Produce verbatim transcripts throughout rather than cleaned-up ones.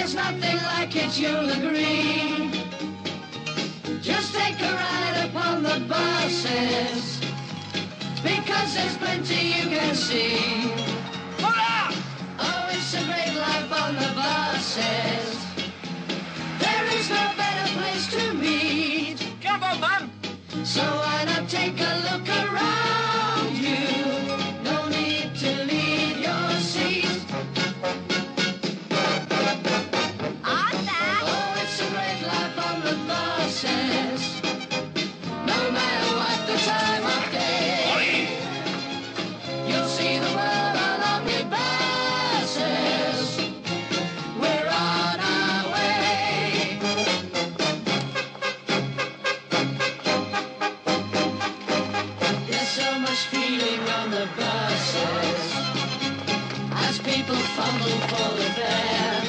There's nothing like it, you'll agree. Just take a ride upon the buses, because there's plenty you can see. Hola! Oh, it's a great life on the buses. There is no better place to meet. Come on, man! So why not take a look around you? No need to leave your seat. Oh, it's a great life on the buses. No matter what the time of day, you'll see the world on omnibuses. We're on our way. There's so much feeling on the buses as people fumble for the fare.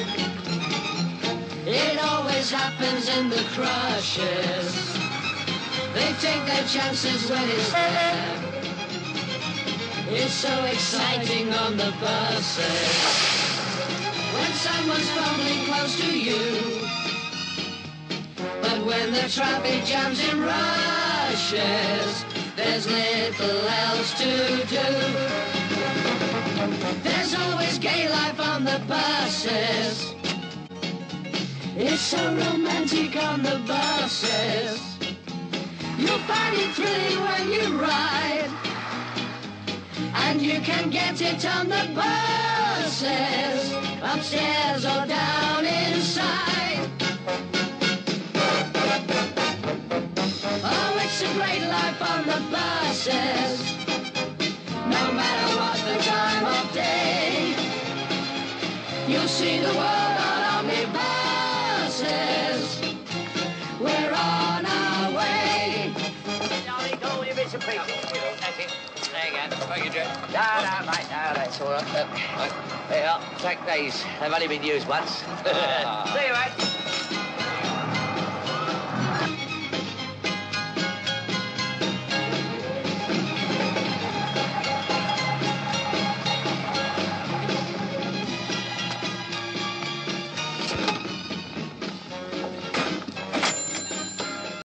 It always happens in the crushes. They take their chances when it's there. It's so exciting on the buses when someone's fumbling close to you. But when the traffic jams in rushes, there's little else to do. There's always gay life on the buses. It's so romantic on the buses. You'll find it thrilling when you ride, and you can get it on the buses, upstairs or down inside. Oh, it's a great life on the buses, no matter what the time of day. You'll see the world on omnibuses. We're on our way. Darling, go with your bits and pieces. That's it. There you go. Thank you, Joe. No, no, mate, no, that's all right. Look, there you are. Take these. They've only been used once. See you, mate.